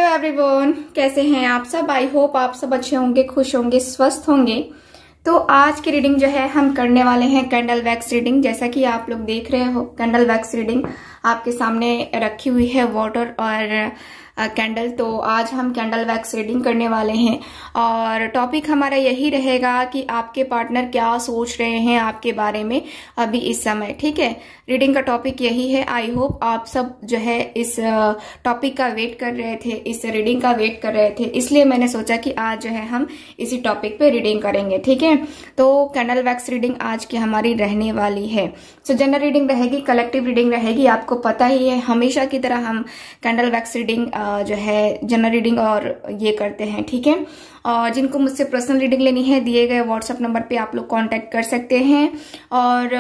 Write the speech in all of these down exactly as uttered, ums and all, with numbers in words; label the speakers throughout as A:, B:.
A: Everyone, कैसे हैं आप सब। आई होप आप सब अच्छे होंगे, खुश होंगे, स्वस्थ होंगे। तो आज की रीडिंग जो है हम करने वाले हैं कैंडल वैक्स रीडिंग। जैसा कि आप लोग देख रहे हो कैंडल वैक्स रीडिंग आपके सामने रखी हुई है, वाटर और कैंडल। तो आज हम कैंडल वैक्स रीडिंग करने वाले हैं और टॉपिक हमारा यही रहेगा कि आपके पार्टनर क्या सोच रहे हैं आपके बारे में अभी इस समय। ठीक है, रीडिंग का टॉपिक यही है। आई होप आप सब जो है इस टॉपिक का वेट कर रहे थे, इस रीडिंग का वेट कर रहे थे, इसलिए मैंने सोचा कि आज जो है हम इसी टॉपिक पे रीडिंग करेंगे। ठीक है, तो कैंडल वैक्स रीडिंग आज की हमारी रहने वाली है। सो जनरल रीडिंग रहेगी, कलेक्टिव रीडिंग रहेगी। आपको पता ही है हमेशा की तरह हम कैंडल वैक्स रीडिंग जो है जनरल रीडिंग और ये करते हैं। ठीक है, और जिनको मुझसे पर्सनल रीडिंग लेनी है दिए गए व्हाट्सएप नंबर पे आप लोग कांटेक्ट कर सकते हैं। और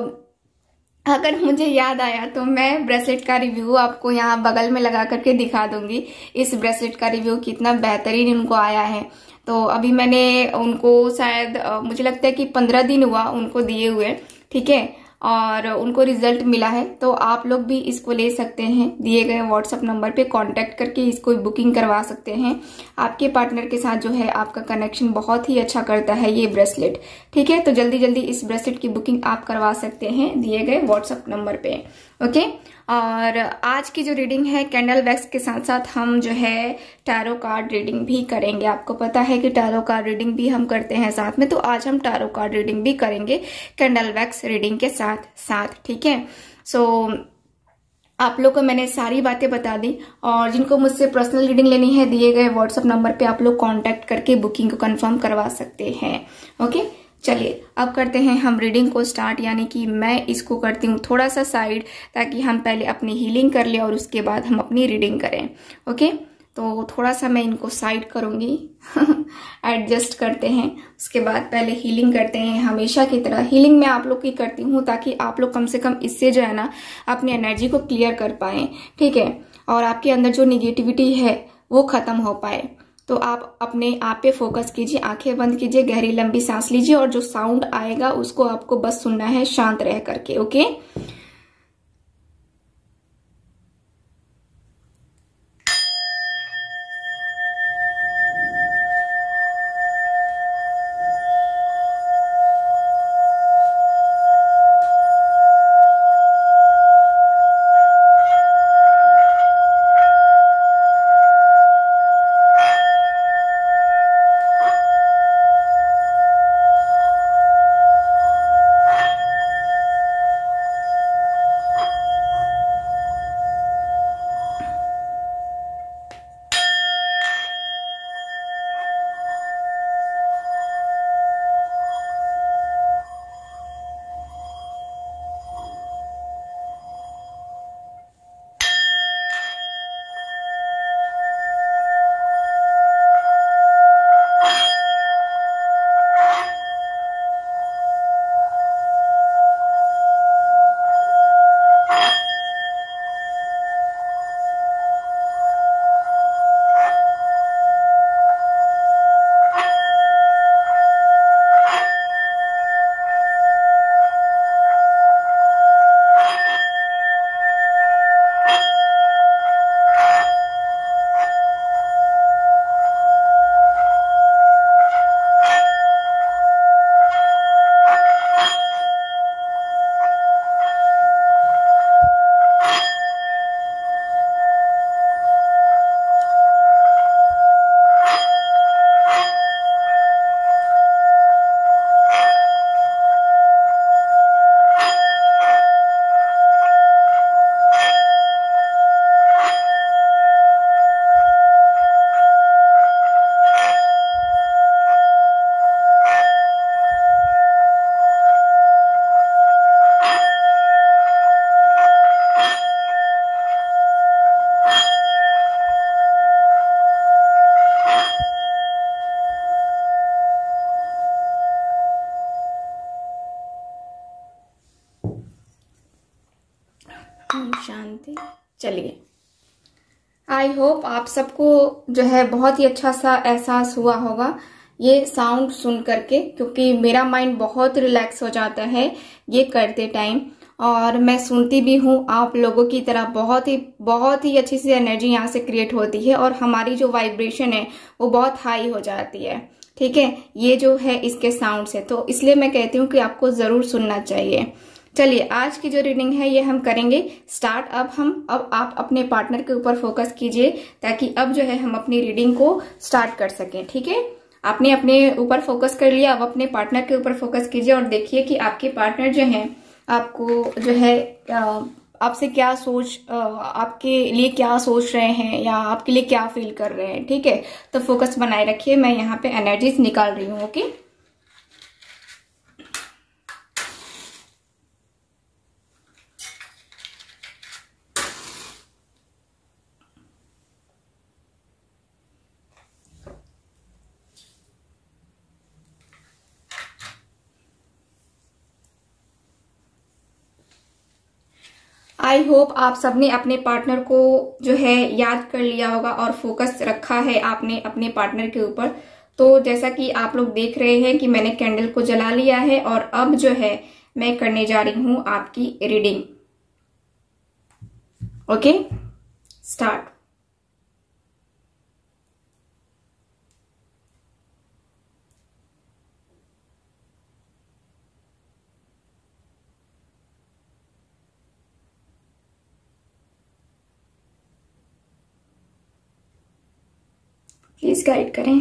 A: अगर मुझे याद आया तो मैं ब्रेसलेट का रिव्यू आपको यहाँ बगल में लगा करके दिखा दूंगी। इस ब्रेसलेट का रिव्यू कितना बेहतरीन उनको आया है। तो अभी मैंने उनको शायद मुझे लगता है कि पंद्रह दिन हुआ उनको दिए हुए। ठीक है, और उनको रिजल्ट मिला है। तो आप लोग भी इसको ले सकते हैं, दिए गए व्हाट्सएप नंबर पे कांटेक्ट करके इसको बुकिंग करवा सकते हैं। आपके पार्टनर के साथ जो है आपका कनेक्शन बहुत ही अच्छा करता है ये ब्रेसलेट। ठीक है, तो जल्दी जल्दी इस ब्रेसलेट की बुकिंग आप करवा सकते हैं दिए गए व्हाट्सएप नंबर पे। ओके, और आज की जो रीडिंग है कैंडल वैक्स के साथ साथ हम जो है टैरो कार्ड रीडिंग भी करेंगे। आपको पता है कि टैरो कार्ड रीडिंग भी हम करते हैं साथ में, तो आज हम टैरो कार्ड रीडिंग भी करेंगे कैंडल वैक्स रीडिंग के साथ साथ। ठीक है, सो आप लोग को मैंने सारी बातें बता दी और जिनको मुझसे पर्सनल रीडिंग लेनी है दिए गए व्हाट्सएप नंबर पे आप लोग कांटेक्ट करके बुकिंग को कंफर्म करवा सकते हैं। ओके, चलिए अब करते हैं हम रीडिंग को स्टार्ट, यानी कि मैं इसको करती हूँ थोड़ा सा साइड ताकि हम पहले अपनी हीलिंग कर ले और उसके बाद हम अपनी रीडिंग करें। ओके, तो थोड़ा सा मैं इनको साइड करूंगी एडजस्ट करते हैं, उसके बाद पहले हीलिंग करते हैं। हमेशा की तरह हीलिंग मैं आप लोग की करती हूँ ताकि आप लोग कम से कम इससे जो है ना अपनी एनर्जी को क्लियर कर पाए। ठीक है, और आपके अंदर जो निगेटिविटी है वो खत्म हो पाए। तो आप अपने आप पे फोकस कीजिए, आंखें बंद कीजिए, गहरी लंबी सांस लीजिए और जो साउंड आएगा उसको आपको बस सुनना है शांत रह करके। ओके, शांति। चलिए, आई होप आप सबको जो है बहुत ही अच्छा सा एहसास हुआ होगा ये साउंड सुन करके, क्योंकि मेरा माइंड बहुत रिलैक्स हो जाता है ये करते टाइम। और मैं सुनती भी हूँ आप लोगों की तरह। बहुत ही बहुत ही अच्छी सी एनर्जी यहाँ से क्रिएट होती है और हमारी जो वाइब्रेशन है वो बहुत हाई हो जाती है। ठीक है, ये जो है इसके साउंड से, तो इसलिए मैं कहती हूँ कि आपको जरूर सुनना चाहिए। चलिए, आज की जो रीडिंग है ये हम करेंगे स्टार्ट। अब हम अब आप अपने पार्टनर के ऊपर फोकस कीजिए ताकि अब जो है हम अपनी रीडिंग को स्टार्ट कर सकें। ठीक है, आपने अपने ऊपर फोकस कर लिया, अब अपने पार्टनर के ऊपर फोकस कीजिए और देखिए कि आपके पार्टनर जो है आपको जो है आपसे क्या सोच, आपके लिए क्या सोच रहे हैं या आपके लिए क्या फील कर रहे हैं। ठीक है, तो फोकस बनाए रखिए। मैं यहाँ पे एनर्जीज निकाल रही हूँ। ओके, आई होप आप सबने अपने पार्टनर को जो है याद कर लिया होगा और फोकस रखा है आपने अपने पार्टनर के ऊपर। तो जैसा कि आप लोग देख रहे हैं कि मैंने कैंडल को जला लिया है और अब जो है मैं करने जा रही हूं आपकी reading. Okay, start. Please guide करें।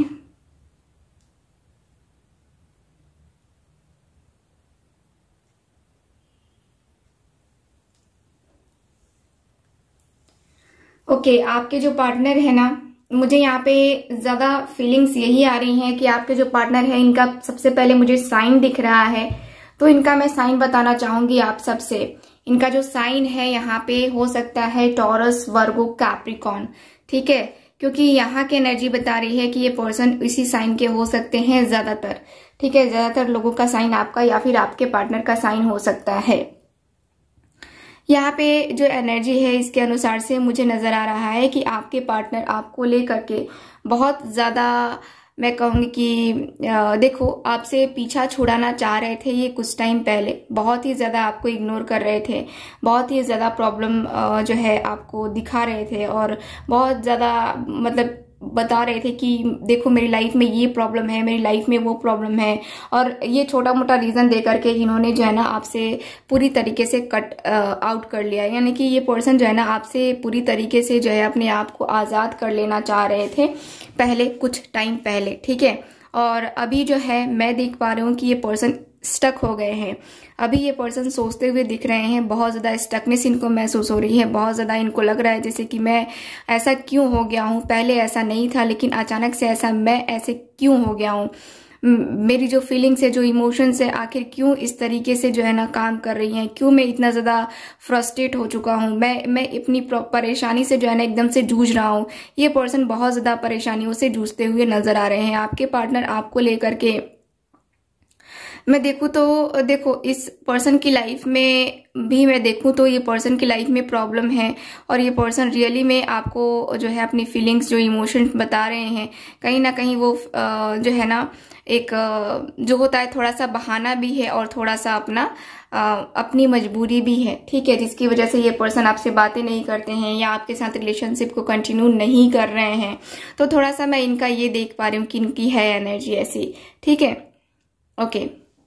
A: ओके okay, आपके जो पार्टनर है ना, मुझे यहाँ पे ज्यादा फीलिंग्स यही आ रही हैं कि आपके जो पार्टनर है इनका सबसे पहले मुझे साइन दिख रहा है। तो इनका मैं साइन बताना चाहूंगी आप सबसे। इनका जो साइन है यहाँ पे हो सकता है टॉरस, वर्गो, कैप्रिकॉर्न। ठीक है, क्योंकि यहाँ की एनर्जी बता रही है कि ये पर्सन इसी साइन के हो सकते हैं ज्यादातर। ठीक है, ज्यादातर लोगों का साइन आपका या फिर आपके पार्टनर का साइन हो सकता है। यहाँ पे जो एनर्जी है इसके अनुसार से मुझे नजर आ रहा है कि आपके पार्टनर आपको लेकर के बहुत ज्यादा, मैं कहूंगी कि देखो, आपसे पीछा छुड़ाना चाह रहे थे ये कुछ टाइम पहले। बहुत ही ज्यादा आपको इग्नोर कर रहे थे, बहुत ही ज्यादा प्रॉब्लम जो है आपको दिखा रहे थे और बहुत ज्यादा मतलब बता रहे थे कि देखो मेरी लाइफ में ये प्रॉब्लम है, मेरी लाइफ में वो प्रॉब्लम है। और ये छोटा मोटा रीजन दे करके इन्होंने जो है ना आपसे पूरी तरीके से कट आउट कर लिया। यानी कि ये पर्सन जो है ना आपसे पूरी तरीके से जो है अपने आप को आजाद कर लेना चाह रहे थे पहले, कुछ टाइम पहले। ठीक है, और अभी जो है मैं देख पा रही हूँ कि ये पर्सन स्टक हो गए हैं। अभी ये पर्सन सोचते हुए दिख रहे हैं, बहुत ज्यादा स्टकनेस इनको महसूस हो रही है। बहुत ज्यादा इनको लग रहा है जैसे कि मैं ऐसा क्यों हो गया हूँ, पहले ऐसा नहीं था लेकिन अचानक से ऐसा, मैं ऐसे क्यों हो गया हूँ, मेरी जो फीलिंग्स है, जो इमोशंस है, आखिर क्यों इस तरीके से जो है ना काम कर रही हैं, क्यों मैं इतना ज्यादा फ्रस्ट्रेट हो चुका हूँ, मैं मैं अपनी परेशानी से जो है ना एकदम से जूझ रहा हूँ। ये पर्सन बहुत ज्यादा परेशानियों से जूझते हुए नजर आ रहे हैं। आपके पार्टनर आपको लेकर के, मैं देखूं तो देखो इस पर्सन की लाइफ में भी मैं देखूं तो ये पर्सन की लाइफ में प्रॉब्लम है और ये पर्सन रियली में आपको जो है अपनी फीलिंग्स, जो इमोशंस बता रहे हैं, कहीं ना कहीं वो जो है ना एक जो होता है थोड़ा सा बहाना भी है और थोड़ा सा अपना अपनी मजबूरी भी है। ठीक है, जिसकी वजह से ये पर्सन आपसे बातें नहीं करते हैं या आपके साथ रिलेशनशिप को कंटिन्यू नहीं कर रहे हैं। तो थोड़ा सा मैं इनका ये देख पा रही हूँ कि इनकी है एनर्जी ऐसी। ठीक है, ओके।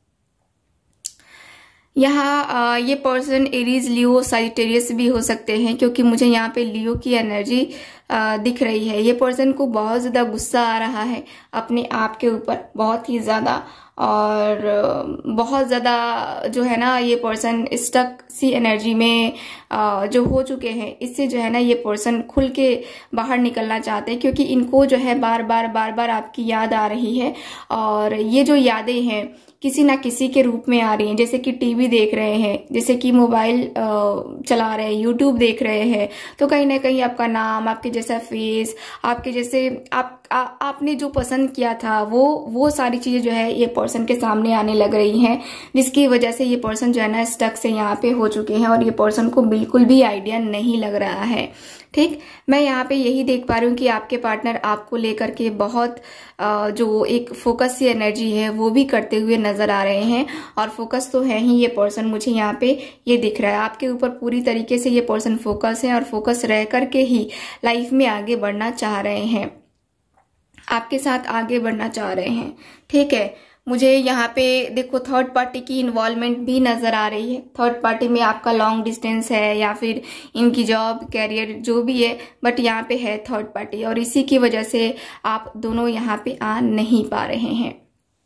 A: यहाँ ये पर्सन एरीज, लियो, साजिटेरियस भी हो सकते हैं क्योंकि मुझे यहाँ पे लियो की एनर्जी दिख रही है। ये पर्सन को बहुत ज्यादा गुस्सा आ रहा है अपने आप के ऊपर, बहुत ही ज्यादा, और बहुत ज्यादा जो है ना ये पर्सन स्टक सी एनर्जी में जो हो चुके हैं। इससे जो है ना ये पर्सन खुल के बाहर निकलना चाहते हैं क्योंकि इनको जो है बार बार बार बार आपकी याद आ रही है और ये जो यादें हैं किसी ना किसी के रूप में आ रही हैं। जैसे कि टीवी देख रहे हैं, जैसे कि मोबाइल चला रहे हैं, यूट्यूब देख रहे हैं, तो कहीं ना कहीं आपका नाम, आपके जैसा फेस, आपके जैसे आप आ, आपने जो पसंद किया था वो वो सारी चीजें जो है ये पर्सन के सामने आने लग रही हैं, जिसकी वजह से ये पर्सन जो है ना स्टक से यहाँ पे हो चुके हैं और ये पर्सन को बिल्कुल भी आइडिया नहीं लग रहा है। ठीक, मैं यहाँ पे यही देख पा रही हूँ कि आपके पार्टनर आपको लेकर के बहुत जो एक फोकस सी एनर्जी है वो भी करते हुए नजर आ रहे हैं, और फोकस तो है ही ये पर्सन, मुझे यहाँ पे ये दिख रहा है आपके ऊपर पूरी तरीके से ये पर्सन फोकस है और फोकस रह करके ही लाइफ में आगे बढ़ना चाह रहे हैं, आपके साथ आगे बढ़ना चाह रहे हैं। ठीक है, मुझे यहाँ पे देखो थर्ड पार्टी की इन्वॉल्वमेंट भी नजर आ रही है। थर्ड पार्टी में आपका लॉन्ग डिस्टेंस है या फिर इनकी जॉब कैरियर जो भी है, बट यहाँ पे है थर्ड पार्टी, और इसी की वजह से आप दोनों यहाँ पे आ नहीं पा रहे हैं।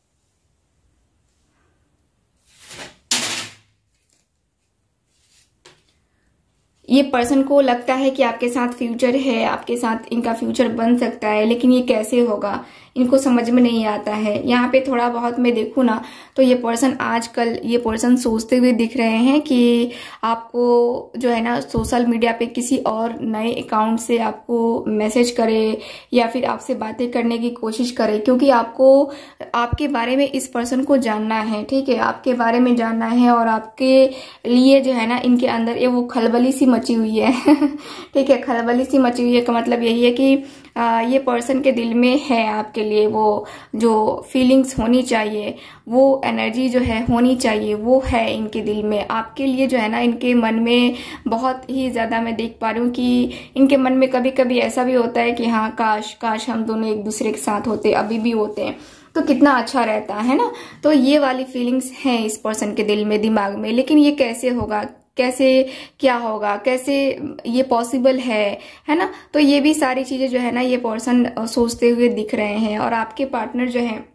A: ये पर्सन को लगता है कि आपके साथ फ्यूचर है, आपके साथ इनका फ्यूचर बन सकता है, लेकिन ये कैसे होगा इनको समझ में नहीं आता है। यहाँ पे थोड़ा बहुत मैं देखूँ ना तो ये पर्सन आजकल ये पर्सन सोचते हुए दिख रहे हैं कि आपको जो है ना सोशल मीडिया पे किसी और नए अकाउंट से आपको मैसेज करे या फिर आपसे बातें करने की कोशिश करे, क्योंकि आपको आपके बारे में इस पर्सन को जानना है। ठीक है, आपके बारे में जानना है और आपके लिए जो है ना इनके अंदर ये वो खलबली सी मची हुई है। ठीक है, खलबली सी मची हुई है का मतलब यही है कि आ, ये पर्सन के दिल में है आपके लिए वो जो फीलिंग्स होनी चाहिए, वो एनर्जी जो है होनी चाहिए, वो है इनके दिल में आपके लिए जो है ना। इनके मन में बहुत ही ज्यादा मैं देख पा रही हूँ कि इनके मन में कभी कभी ऐसा भी होता है कि हाँ काश काश हम दोनों एक दूसरे के साथ होते, अभी भी होते हैं तो कितना अच्छा रहता है ना। तो ये वाली फीलिंग्स हैं इस पर्सन के दिल में, दिमाग में, लेकिन ये कैसे होगा, कैसे क्या होगा, कैसे ये पॉसिबल है है ना। तो ये भी सारी चीजें जो है ना ये पर्सन सोचते हुए दिख रहे हैं। और आपके पार्टनर जो है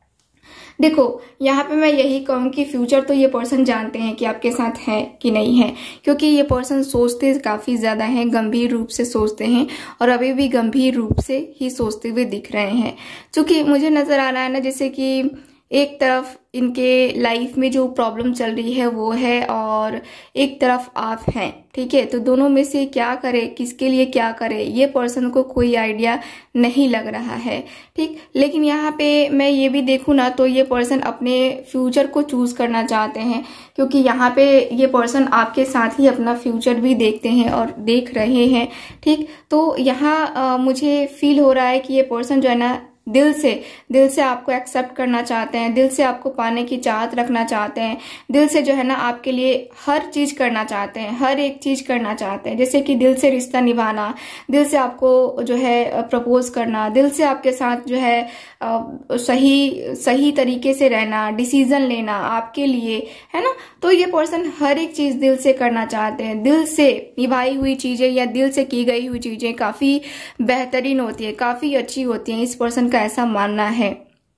A: देखो यहाँ पे मैं यही कहूँ कि फ्यूचर तो ये पर्सन जानते हैं कि आपके साथ है कि नहीं है, क्योंकि ये पर्सन सोचते काफी ज्यादा हैं, गंभीर रूप से सोचते हैं और अभी भी गंभीर रूप से ही सोचते हुए दिख रहे हैं। क्योंकि मुझे नजर आ रहा है ना जैसे कि एक तरफ इनके लाइफ में जो प्रॉब्लम चल रही है वो है और एक तरफ आप हैं। ठीक है, तो दोनों में से क्या करे, किसके लिए क्या करे, ये पर्सन को कोई आइडिया नहीं लग रहा है। ठीक, लेकिन यहाँ पे मैं ये भी देखूँ ना तो ये पर्सन अपने फ्यूचर को चूज करना चाहते हैं, क्योंकि यहाँ पे ये पर्सन आपके साथ ही अपना फ्यूचर भी देखते हैं और देख रहे हैं। ठीक, तो यहाँ मुझे फील हो रहा है कि ये पर्सन जो है ना दिल से दिल से आपको एक्सेप्ट करना चाहते हैं, दिल से आपको पाने की चाहत रखना चाहते हैं, दिल से जो है ना आपके लिए हर चीज करना चाहते हैं, हर एक चीज करना चाहते हैं, जैसे कि दिल से रिश्ता निभाना, दिल से आपको जो है प्रपोज करना, दिल से आपके साथ जो है सही सही तरीके से रहना, डिसीजन लेना आपके लिए, है ना। तो ये पर्सन हर एक चीज दिल से करना चाहते हैं। दिल से निभाई हुई चीजें या दिल से की गई हुई चीजें काफी बेहतरीन होती है, काफी अच्छी होती है, इस पर्सन का ऐसा मानना है।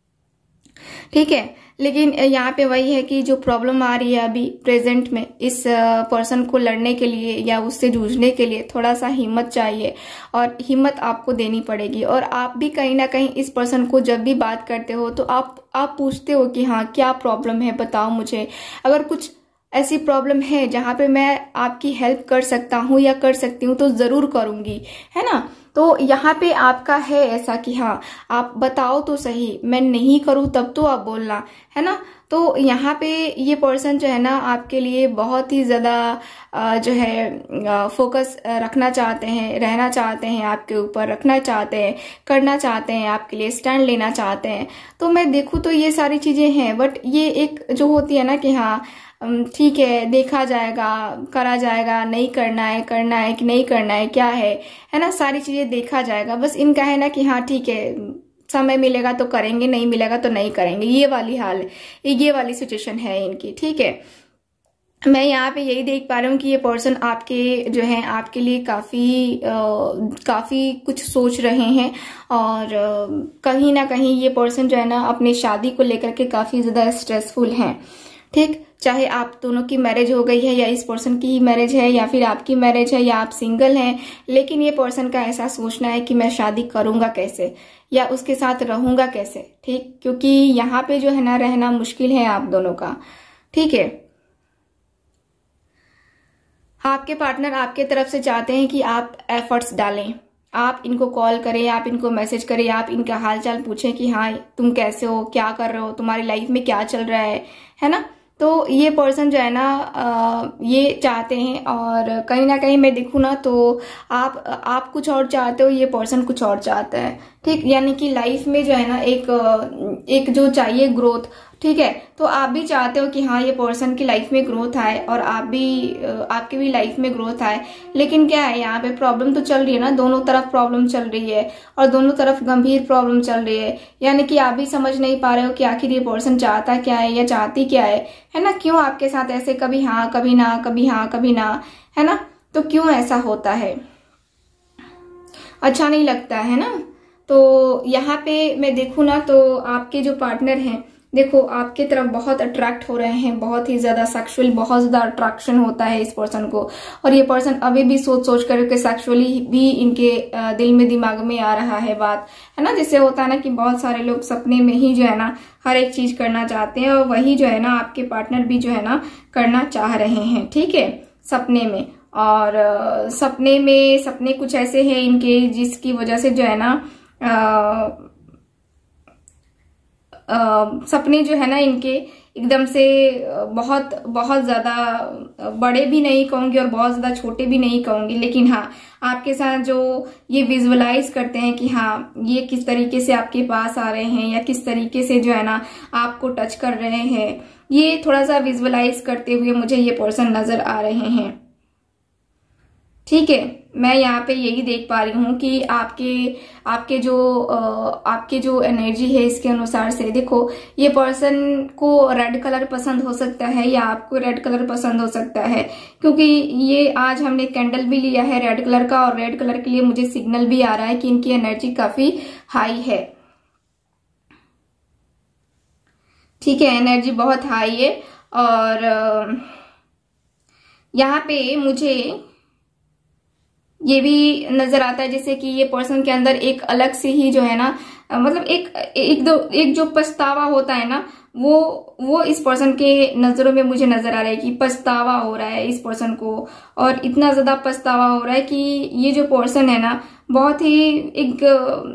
A: ठीक है, लेकिन यहाँ पे वही है कि जो प्रॉब्लम आ रही है अभी प्रेजेंट में इस पर्सन को लड़ने के लिए या उससे जूझने के लिए थोड़ा सा हिम्मत चाहिए और हिम्मत आपको देनी पड़ेगी। और आप भी कहीं ना कहीं इस पर्सन को जब भी बात करते हो तो आप आप पूछते हो कि हाँ क्या प्रॉब्लम है, बताओ मुझे। अगर कुछ ऐसी प्रॉब्लम है जहाँ पे मैं आपकी हेल्प कर सकता हूँ या कर सकती हूँ तो जरूर करूंगी, है ना। तो यहाँ पे आपका है ऐसा कि हाँ आप बताओ तो सही, मैं नहीं करूँ तब तो आप बोलना, है ना। तो यहाँ पे ये पर्सन जो है ना आपके लिए बहुत ही ज्यादा जो है फोकस रखना चाहते हैं, रहना चाहते हैं, आपके ऊपर रखना चाहते हैं, करना चाहते हैं, आपके लिए स्टैंड लेना चाहते हैं। तो मैं देखूँ तो ये सारी चीजें हैं, बट ये एक जो होती है ना कि हाँ ठीक है देखा जाएगा, करा जाएगा, नहीं करना है, करना है कि नहीं करना है, क्या है है ना, सारी चीजें देखा जाएगा। बस इनका है ना कि हाँ ठीक है समय मिलेगा तो करेंगे, नहीं मिलेगा तो नहीं करेंगे, ये वाली हाल है, ये वाली सिचुएशन है इनकी। ठीक है, मैं यहाँ पे यही देख पा रही हूँ कि ये पर्सन आपके जो है आपके लिए काफी आ, काफी कुछ सोच रहे हैं और आ, कहीं ना कहीं ये पर्सन जो है ना अपनी शादी को लेकर के काफी ज्यादा स्ट्रेसफुल हैं। ठीक, चाहे आप दोनों की मैरिज हो गई है या इस पर्सन की ही मैरिज है या फिर आपकी मैरिज है या आप सिंगल हैं, लेकिन ये पर्सन का ऐसा सोचना है कि मैं शादी करूंगा कैसे या उसके साथ रहूंगा कैसे। ठीक, क्योंकि यहाँ पे जो है ना रहना मुश्किल है आप दोनों का। ठीक है, आपके पार्टनर आपके तरफ से चाहते हैं कि आप एफर्ट्स डालें, आप इनको कॉल करें, आप इनको मैसेज करें, आप इनका हालचाल पूछें कि हाँ तुम कैसे हो, क्या कर रहे हो, तुम्हारी लाइफ में क्या चल रहा है है ना। तो ये पर्सन जो है ना आ, ये चाहते हैं, और कहीं ना कहीं मैं देखूँ ना तो आप आप कुछ और चाहते हो, ये पर्सन कुछ और चाहता है। ठीक, यानी कि लाइफ में जो है ना एक एक जो चाहिए ग्रोथ, ठीक है, तो आप भी चाहते हो कि हाँ ये पर्सन की लाइफ में ग्रोथ आए और आप भी आपकी भी लाइफ में ग्रोथ आए। लेकिन क्या है, यहाँ पे प्रॉब्लम तो चल रही है ना, दोनों तरफ प्रॉब्लम चल रही है और दोनों तरफ गंभीर प्रॉब्लम चल रही है। यानी कि आप भी समझ नहीं पा रहे हो कि आखिर ये पर्सन चाहता क्या है या चाहती क्या है, है ना। क्यों आपके साथ ऐसे कभी हाँ कभी ना, कभी हाँ कभी ना, है ना। तो क्यों ऐसा होता है, अच्छा नहीं लगता है ना। तो यहाँ पे मैं देखूँ ना तो आपके जो पार्टनर हैं, देखो आपके तरफ बहुत अट्रैक्ट हो रहे हैं, बहुत ही ज्यादा सेक्सुअल, बहुत ज्यादा अट्रैक्शन होता है इस पर्सन को। और ये पर्सन अभी भी सोच सोच करके सेक्सुअली भी इनके दिल में दिमाग में आ रहा है बात, है ना। जैसे होता है ना कि बहुत सारे लोग सपने में ही जो है ना हर एक चीज करना चाहते हैं, और वही जो है ना आपके पार्टनर भी जो है ना करना चाह रहे हैं, ठीक है, सपने में। और सपने में सपने कुछ ऐसे हैं इनके जिसकी वजह से जो है ना आ, Uh, सपने जो है ना इनके एकदम से बहुत बहुत ज्यादा बड़े भी नहीं कहूंगी और बहुत ज्यादा छोटे भी नहीं कहूंगी, लेकिन हाँ आपके साथ जो ये विजुअलाइज करते हैं कि हाँ ये किस तरीके से आपके पास आ रहे हैं या किस तरीके से जो है ना आपको टच कर रहे हैं, ये थोड़ा सा विजुअलाइज करते हुए मुझे ये पर्सन नजर आ रहे हैं, ठीक है। मैं यहाँ पे यही देख पा रही हूँ कि आपके आपके जो आपके जो एनर्जी है इसके अनुसार से देखो ये पर्सन को रेड कलर पसंद हो सकता है या आपको रेड कलर पसंद हो सकता है, क्योंकि ये आज हमने कैंडल भी लिया है रेड कलर का, और रेड कलर के लिए मुझे सिग्नल भी आ रहा है कि इनकी एनर्जी काफी हाई है, ठीक है, एनर्जी बहुत हाई है। और यहाँ पे मुझे ये भी नजर आता है जैसे कि ये पर्सन के अंदर एक अलग से ही जो है ना मतलब एक एक दो एक जो पछतावा होता है ना वो वो इस पर्सन के नजरों में मुझे नजर आ रहा है कि पछतावा हो रहा है इस पर्सन को, और इतना ज्यादा पछतावा हो रहा है कि ये जो पर्सन है ना बहुत ही एक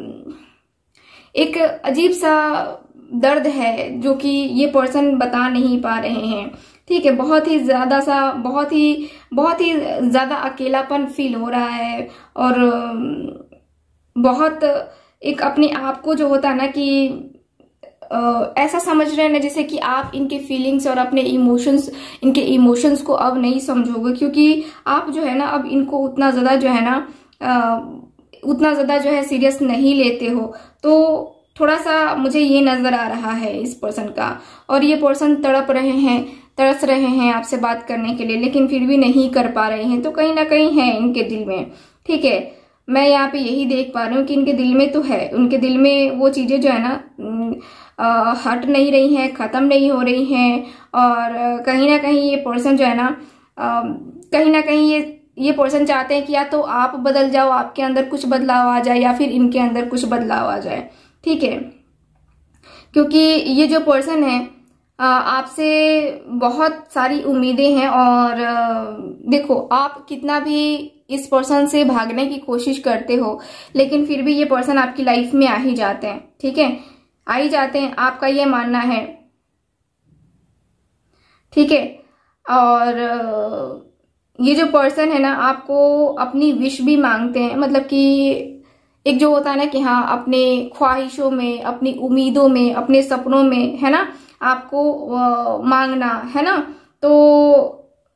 A: एक अजीब सा दर्द है जो कि ये पर्सन बता नहीं पा रहे हैं, ठीक है। बहुत ही ज्यादा सा बहुत ही बहुत ही ज्यादा अकेलापन फील हो रहा है, और बहुत एक अपने आप को जो होता है ना कि आ, ऐसा समझ रहे हैं ना जैसे कि आप इनके फीलिंग्स और अपने इमोशंस इनके इमोशंस को अब नहीं समझोगे, क्योंकि आप जो है ना अब इनको उतना ज्यादा जो है ना आ, उतना ज्यादा जो है सीरियस नहीं लेते हो। तो थोड़ा सा मुझे ये नजर आ रहा है इस पर्सन का, और ये पर्सन तड़प रहे हैं तरस रहे हैं आपसे बात करने के लिए, लेकिन फिर भी नहीं कर पा रहे हैं। तो कहीं ना कहीं है इनके दिल में, ठीक है। मैं यहाँ पे यही देख पा रही हूँ कि इनके दिल में तो है, उनके दिल में वो चीजें जो है ना आ, हट नहीं रही हैं, खत्म नहीं हो रही हैं, और कहीं ना कहीं ये पर्सन जो है ना आ, कहीं ना कहीं ये ये पर्सन चाहते हैं कि या तो आप बदल जाओ, आपके अंदर कुछ बदलाव आ जाए, या फिर इनके अंदर कुछ बदलाव आ जाए, ठीक है। क्योंकि ये जो पर्सन है आपसे बहुत सारी उम्मीदें हैं, और देखो आप कितना भी इस पर्सन से भागने की कोशिश करते हो लेकिन फिर भी ये पर्सन आपकी लाइफ में आ ही जाते हैं, ठीक है, आ ही जाते हैं, आपका ये मानना है, ठीक है। और ये जो पर्सन है ना आपको अपनी विश भी मांगते हैं, मतलब कि एक जो होता है ना कि हाँ अपने ख्वाहिशों में, अपनी उम्मीदों में, अपने सपनों में, है ना, आपको आ, मांगना, है ना। तो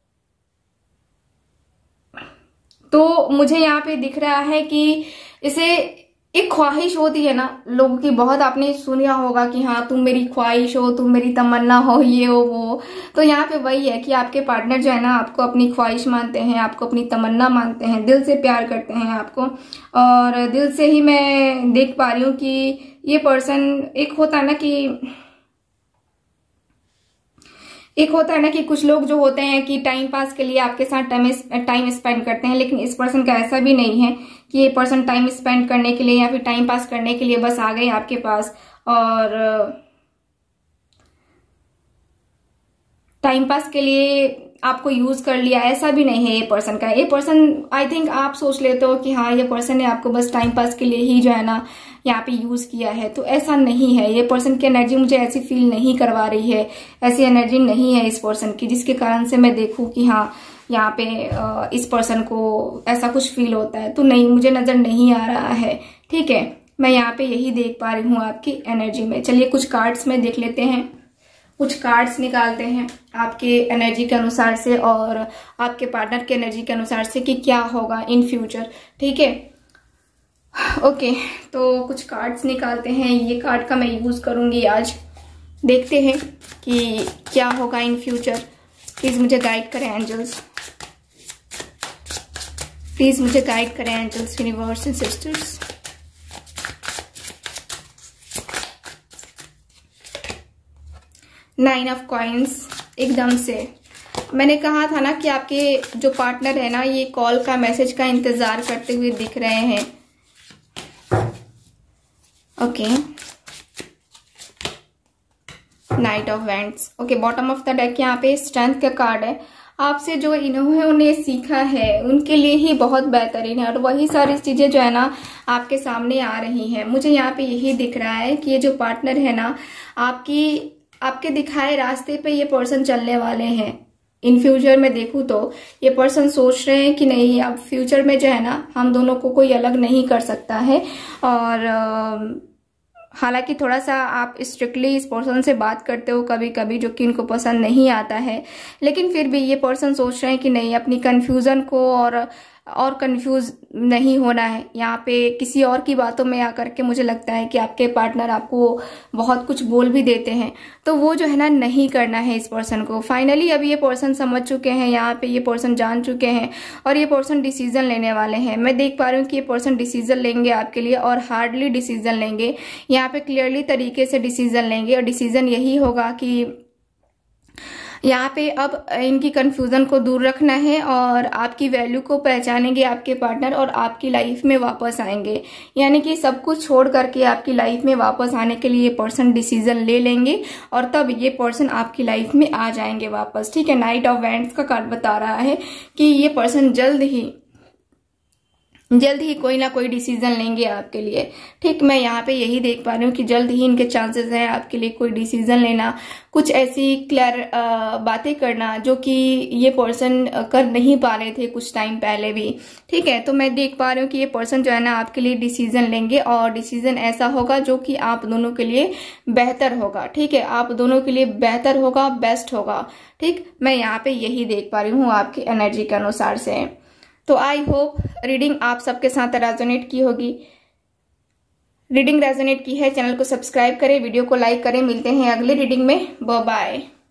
A: तो मुझे यहाँ पे दिख रहा है कि इसे एक ख्वाहिश होती है ना लोगों की, बहुत आपने सुना होगा कि हाँ तुम मेरी ख्वाहिश हो, तुम मेरी तमन्ना हो, ये हो वो। तो यहाँ पे वही है कि आपके पार्टनर जो है ना आपको अपनी ख्वाहिश मानते हैं, आपको अपनी तमन्ना मानते हैं, दिल से प्यार करते हैं आपको, और दिल से ही मैं देख पा रही हूँ कि ये पर्सन एक होता है ना कि एक होता है ना कि कुछ लोग जो होते हैं कि टाइम पास के लिए आपके साथ टाइम टाइम स्पेंड करते हैं, लेकिन इस पर्सन का ऐसा भी नहीं है कि ये पर्सन टाइम स्पेंड करने के लिए या फिर टाइम पास करने के लिए बस आ गए आपके पास और टाइम पास के लिए आपको यूज कर लिया, ऐसा भी नहीं है ये पर्सन का। ये पर्सन आई थिंक आप सोच लेते हो कि हाँ ये पर्सन ने आपको बस टाइम पास के लिए ही जो है ना यहाँ पे यूज किया है, तो ऐसा नहीं है। ये पर्सन की एनर्जी मुझे ऐसी फील नहीं करवा रही है, ऐसी एनर्जी नहीं है इस पर्सन की जिसके कारण से मैं देखूं कि हाँ यहाँ पे इस पर्सन को ऐसा कुछ फील होता है, तो नहीं, मुझे नजर नहीं आ रहा है। ठीक है, मैं यहाँ पे यही देख पा रही हूँ आपकी एनर्जी में। चलिए कुछ कार्ड्स में देख लेते हैं, कुछ कार्ड्स निकालते हैं आपके एनर्जी के अनुसार से और आपके पार्टनर के एनर्जी के अनुसार से कि क्या होगा इन फ्यूचर। ठीक है, ओके, तो कुछ कार्ड्स निकालते हैं। ये कार्ड का मैं यूज करूंगी आज, देखते हैं कि क्या होगा इन फ्यूचर। प्लीज मुझे गाइड करें एंजल्स, प्लीज मुझे गाइड करें angels, universe and sisters. Nine of coins, एकदम से मैंने कहा था ना कि आपके जो पार्टनर है ना ये कॉल का, मैसेज का इंतजार करते हुए दिख रहे हैं। Okay, knight of wands. Okay, bottom of the deck यहाँ पे स्ट्रेंथ का कार्ड है। आपसे जो इन्होंने सीखा है उनके लिए ही बहुत बेहतरीन है और वही सारी चीजें जो है ना आपके सामने आ रही हैं। मुझे यहाँ पे यही दिख रहा है कि ये जो पार्टनर है ना आपकी आपके दिखाए रास्ते पे ये पर्सन चलने वाले हैं। इन फ्यूचर में देखूं तो ये पर्सन सोच रहे हैं कि नहीं, अब फ्यूचर में जो है ना हम दोनों को कोई अलग नहीं कर सकता है। और हालांकि थोड़ा सा आप स्ट्रिक्टली इस पर्सन से बात करते हो कभी कभी, जो कि इनको पसंद नहीं आता है, लेकिन फिर भी ये पर्सन सोच रहे हैं कि नहीं, अपनी कंफ्यूजन को और और कंफ्यूज नहीं होना है यहाँ पे किसी और की बातों में आकर के। मुझे लगता है कि आपके पार्टनर आपको बहुत कुछ बोल भी देते हैं, तो वो जो है ना नहीं करना है इस पर्सन को। फाइनली अब ये पर्सन समझ चुके हैं, यहाँ पे ये पर्सन जान चुके हैं और ये पर्सन डिसीजन लेने वाले हैं। मैं देख पा रही हूँ कि ये पर्सन डिसीजन लेंगे आपके लिए और हार्डली डिसीजन लेंगे, यहाँ पे क्लियरली तरीके से डिसीजन लेंगे। और डिसीजन यही होगा कि यहाँ पे अब इनकी कंफ्यूजन को दूर रखना है और आपकी वैल्यू को पहचानेंगे आपके पार्टनर और आपकी लाइफ में वापस आएंगे। यानी कि सब कुछ छोड़ करके आपकी लाइफ में वापस आने के लिए ये पर्सन डिसीजन ले लेंगे और तब ये पर्सन आपकी लाइफ में आ जाएंगे वापस। ठीक है, नाइट ऑफ वैंड्स का कार्ड बता रहा है कि ये पर्सन जल्द ही जल्द ही कोई ना कोई डिसीजन लेंगे आपके लिए। ठीक, मैं यहाँ पे यही देख पा रही हूँ कि जल्द ही इनके चांसेस हैं आपके लिए कोई डिसीजन लेना, कुछ ऐसी क्लियर बातें करना जो कि ये पर्सन कर नहीं पा रहे थे कुछ टाइम पहले भी। ठीक है, तो मैं देख पा रही हूँ कि ये पर्सन जो है ना आपके लिए डिसीजन लेंगे और डिसीजन ऐसा होगा जो कि आप दोनों के लिए बेहतर होगा। ठीक है, आप दोनों के लिए बेहतर होगा, बेस्ट होगा। ठीक, मैं यहाँ पे यही देख पा रही हूँ आपकी एनर्जी के अनुसार से। तो आई होप रीडिंग आप सबके साथ रेजोनेट की होगी। रीडिंग रेजोनेट की है, चैनल को सब्सक्राइब करें, वीडियो को लाइक करें। मिलते हैं अगले रीडिंग में, बाय बाय।